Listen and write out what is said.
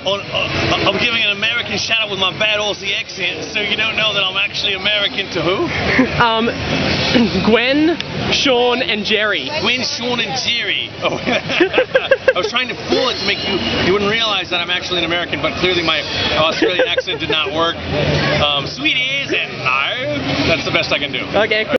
I'm giving an American shout out with my bad Aussie accent, so you don't know that I'm actually American to who? Gwen, Sean, and Jerry. Gwen, Sean, and Jerry. Oh, I was trying to fool it to make you wouldn't realize that I'm actually an American, but clearly my Australian accent did not work. Sweet ears and no, that's the best I can do. Okay. Cool.